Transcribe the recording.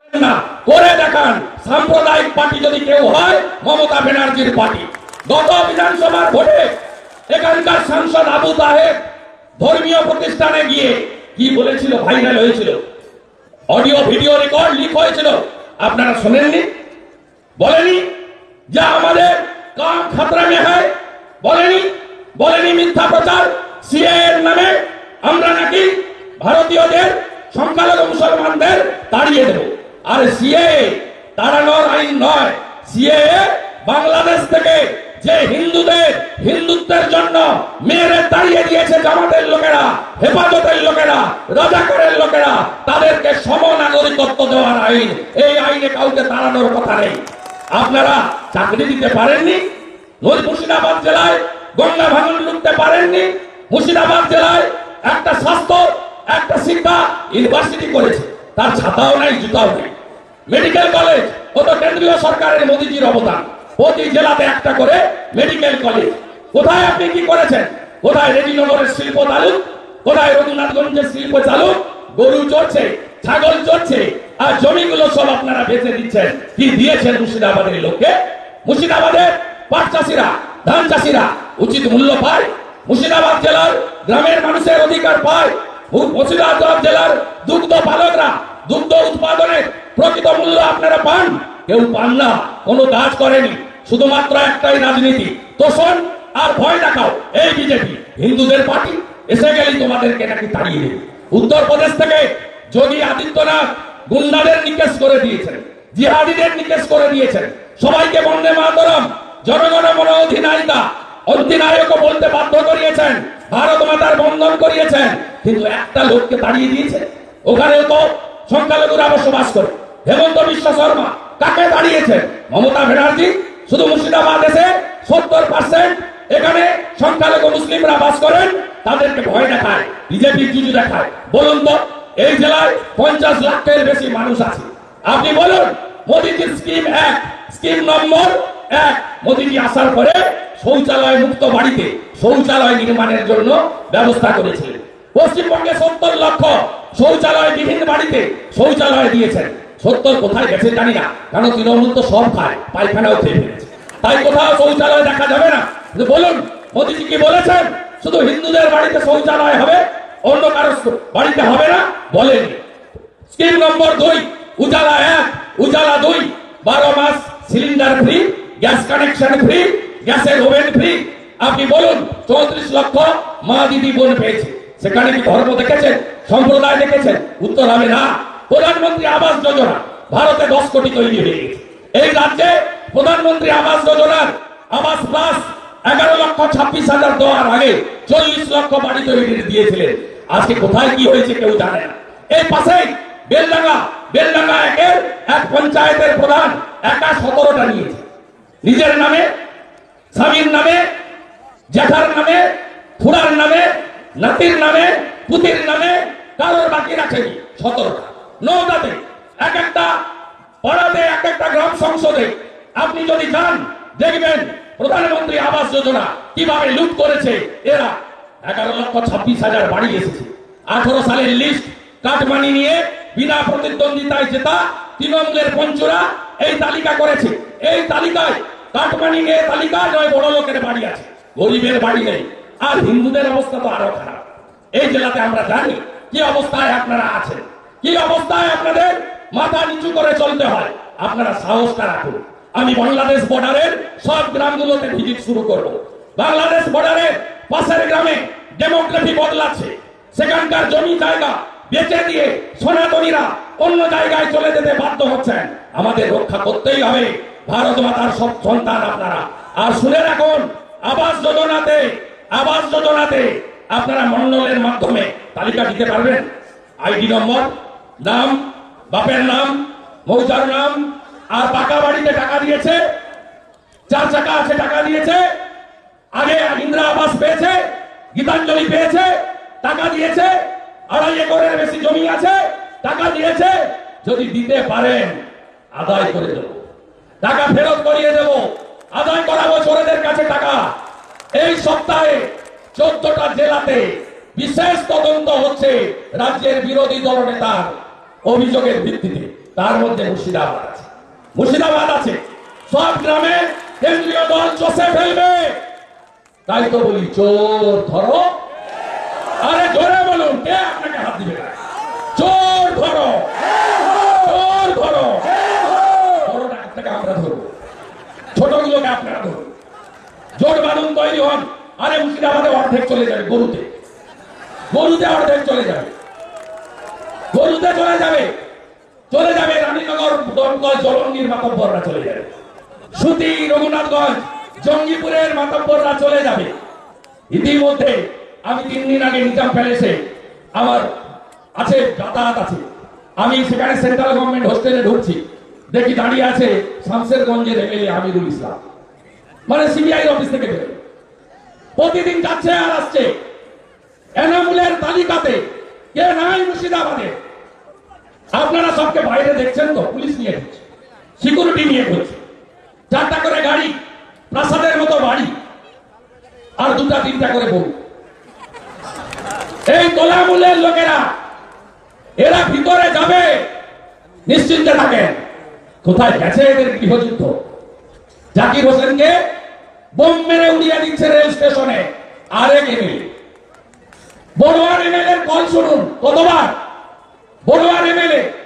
না করে দেখান সাম্প্রদায়িক পার্টি যদি কেউ হয় মমতা ব্যানার্জির পার্টি। গত বিধানসভার ভোটে এখানকার সাংসদ আবু তাহের ধর্মীয় প্রতিষ্ঠানে গিয়ে কি বলেছিল, ভাইরাল হয়েছিল, অডিও ভিডিও রেকর্ড লিক হয়েছিল, আপনারা শোনেননি? বলেনি যে আমাদের কাম খতরা মে হয়, বলেনি মিথ্যা প্রচার সিএ এর নামে আমরা নাকি ভারতীয়দের সংখ্যালঘু মুসলমানদের তাড়িয়ে দেব। আর সিএ তাড়ানোর আইন নয়, সিএ বাংলাদেশ থেকে যে হিন্দুত্বের জন্য মেয়েদের তাড়িয়ে দিয়েছে জামাতের লোকেরা, হেফাজতের লোকেরা, রাজাকারের লোকেরা, তাদেরকে সমনাগরিকত্ব দেওয়ার আইন। এই আইনে কাউকে তাড়ানোর কথা নেই। আপনারা চাকরি দিতে পারেননি, মুর্শিদাবাদ জেলায় গঙ্গা ভাঙন লুটতে পারেননি, মুর্শিদাবাদ জেলায় একটা স্বাস্থ্য একটা শিক্ষা ইউনিভার্সিটি করেছে, তার ছাতাও নাই জুতাও নেই। মেডিকেল কলেজ, ও তো কেন্দ্রীয় সরকারের মোদীজির অবদান, প্রতি জেলাতে একটা করে মেডিকেল কলেজ। কোথায় আপনি কি করেছেন? কোথায় রেজিনগরের শিল্প চালু, কোথায় রঘুনাথগঞ্জের শিল্প চালু? গরু চড়ছে, ছাগল চড়ছে, আর জমিগুলো সব আপনারা বেচে দিচ্ছেন। কি দিয়েছেন মুর্শিদাবাদের লোককে? মুর্শিদাবাদের পাট চাষিরা, ধান চাষিরা উচিত মূল্য পায়? মুর্শিদাবাদ জেলার গ্রামের মানুষের অধিকার পায়? মুর্শিদাবাদ জেলার দুগ্ধ পালকরা দুগ্ধ উৎপাদনের প্রকৃত মূল্য আপনারা পান? কেউ পান না, কোনো কাজ করেনি, শুধুমাত্র একটাই রাজনীতি, তোষণ আর ভয় দেখাও। এই বিজেপি হিন্দুদের পার্টি, এসে গেলেই তোমাদেরকে নাকি তাড়িয়ে দেবে। উত্তরপ্রদেশ থেকে যোগী আদিত্যনাথ গুন্ডাদের নিকেশ করে দিয়েছেন, জিহাদিদের নিকেশ করে দিয়েছেন, সবাইকে বন্দে মাতরম জনগণ মন অধিনায়ক বলতে বাধ্য করিয়েছেন, ভারত মাতার বন্ধন করিয়েছেন, কিন্তু একটা লোককে তাড়িয়ে দিয়েছে। ওখানেও তো সংখ্যালঘুরা বসবাস করে। হেমন্ত বিশ্ব শর্মা কাকে দাঁড়িয়েছেন? মমতা ব্যানার্জি। শুধু মুর্শিদাবাদ এসে 70% এখানে সংখ্যালঘু মুসলিমরা বাস করেন, তাদেরকে ভয় দেখায়, বিজেপি জুজু দেখায়। বলুন তো, এই জেলায় 50 লাখের বেশি মানুষ আছে। আপনি বলুন, মোদীজির স্কিম নম্বর 1, মোদীজি আসার পরে শৌচালয় মুক্ত বাড়িতে শৌচালয় নির্মাণের জন্য ব্যবস্থা করেছিলেন। পশ্চিমবঙ্গে 70 লক্ষ শৌচালয় বিভিন্ন বাড়িতে শৌচালয় দিয়েছেন। 70 কোথায় গেছে জানি না, কারণ তৃণমূল তো সব খায়, পায়খানাও খেয়ে ফেলেছে, তাই কোথাও শৌচালয় দেখা যাবে না। বলুন, মোদীজি কি বলেছেন শুধু হিন্দুদের বাড়িতে শৌচালয় হবে, অন্য কারো বাড়িতে হবে না? বলেনি। স্কিম নম্বর 2, উজালা 1, উজালা 2, 12 মাস cylinder free, gas connection free, গ্যাসের ওভেন ফ্রি। আপনি বলুন, 34 লক্ষ মা দিদি বোন পেয়েছে। সেখানে কি ধর্ম দেখেছেন, সম্প্রদায় দেখেছেন? উত্তর হবে না। প্রধানমন্ত্রী আবাস যোজনা ভারতে 10 কোটি তৈরি হয়ে গেছে। এই রাজ্যে প্রধানমন্ত্রী আবাস যোজনার আবাস প্লাস 11,26,000 দেওয়ার আগে 40 লক্ষ বাড়ি তৈরি দিয়েছিলেন। আজকে কোথায় কি হয়েছে কেউ জানে না। এই পাশেই বেলডাঙ্গা একের এক পঞ্চায়েতের প্রধান একা 17টা নিয়েছে, নিজের নামে, স্বামীর নামে, জ্যাঠার নামে, খুড়ার নামে, নাতির নামে, পুতির নামে, কারোর বাকি রাখেনি। 17টা, 9টাতে, এক একটা পাড়াতে, এক একটা গ্রাম সংসদে আপনি যদি যান দেখবেন প্রধানমন্ত্রী আবাস যোজনা কিভাবে লুট করেছে এরা। 11,26,000 বাড়ি এসেছে। 18 সালের লিস্ট কাটমানি নিয়ে বিনা প্রতিদ্বন্দ্বিতায় জেতা তৃণমূলের পঞ্চুরা এই তালিকা করেছে। এই তালিকায় কাটমানি নিয়ে তালিকা নয়, বড় লোকের বাড়ি আছে, গরিবের বাড়ি নেই। আর হিন্দুদের অবস্থা তো আরো খারাপ। এই জেলাতে আমরা জানি কি অবস্থায় আপনারা আছেন, কি অবস্থায় আপনাদের মাথা নিচু করে চলতে হয়। আপনারা সাহসটা রাখুন। আমি বাংলাদেশ বর্ডারের সব গ্রামগুলোতে ভিজিট শুরু করব। বাংলাদেশ বর্ডারের পাশের গ্রামে ডেমোগ্রাফি বদলাচ্ছে, সেখানকার জমি জায়গা বেচে দিয়ে সনাতনীরা অন্য জায়গায় চলে যেতে বাধ্য হচ্ছেন। আমাদের রক্ষা করতেই হবে, ভারত মাতার সব সন্তান আপনারা। আর শুনে রাখুন, আবাস যোজনাতে আপনারা মন্ডলের মাধ্যমে তালিকা দিতে পারবেন। আইডি নম্বর, নাম, বাপের নাম, মৌজার নাম, আর পাকা বাড়িতে টাকা দিয়েছে, 4 চাকা আছে টাকা দিয়েছে, আগে ইন্দিরা আবাস পেয়েছে, গীতাঞ্জলি পেয়েছে, টাকা দিয়েছে, 2.5 একরের বেশি জমি আছে, টাকা দিয়েছে। যদি দিতে পারেন আদায় করে দেব, টাকা ফেরত করিয়ে দেব, আদায় করাবো চোরেদের কাছে টাকা। এই সপ্তাহে 14টা জেলাতে বিশেষ তদন্ত হচ্ছে রাজ্যের বিরোধী দলনেতার অভিযোগের ভিত্তিতে। তার মধ্যে মুর্শিদাবাদ আছে। মুর্শিদাবাদ আছে, সব গ্রামে কেন্দ্রীয় দল চষে ফেলবে। তাই তো বলি চোর ধরো। আরে জোরে বলুন, কে আপনাকে হাত দিবে? চোর ধরো, চোর ধরো। বড় ডাকাতটাকে আমরা ধরবো, ছোটগুলোকে আপনারা ধরুন। জোট বাঁধুন, তৈরি হন। আরে মুর্শিদাবাদে অর্ধেক চলে যাবে গরুতে, গরুতে অর্ধেক চলে যাবে, গরুতে চলে যাবে, চলে যাবে রানীনগর, দমকল, জলঙ্গির মাতব্বররা চলে যাবে, সুতি, রঘুনাথগঞ্জ, জঙ্গিপুরের মাতব্বররা চলে যাবে। ইতিমধ্যে আমি 3 দিন আগে নিজাম প্যালেসে আমার আছে, যাতায়াত আছে, আমি সেখানে সেন্ট্রাল গভর্নমেন্ট হোস্টেলে ঢুকছি, দেখি দাঁড়িয়ে আছে শামশেরগঞ্জের এমএলএ আমিরুল ইসলাম, মানে সিবিআই অফিস থেকে বেরোয়। প্রতিদিন যাচ্ছে আর আসছে। এনামুলের তালিকাতে কে নাই মুর্শিদাবাদে? আপনারা সবকে বাইরে দেখছেন তো, পুলিশ নিয়ে ঘুরছে, সিকিউরিটি নিয়ে ঘুরছে, 4টা করে গাড়ি, প্রাসাদের মতো বাড়ি, আর 2টা-3টা করে বউ। এই তোলামূলের লোকেরা, এরা ভিতরে যাবে, নিশ্চিন্তে থাকেন। কোথায় গেছে এদের গৃহযুদ্ধ? জাকির হোসেনকে বোম মেরে উড়িয়ে দিচ্ছে রেল স্টেশনে। আরেক এমএলএ, বড়ুয়ার এমএলএ কল শুনুন কতবার। বড়ুয়ার এমএলএ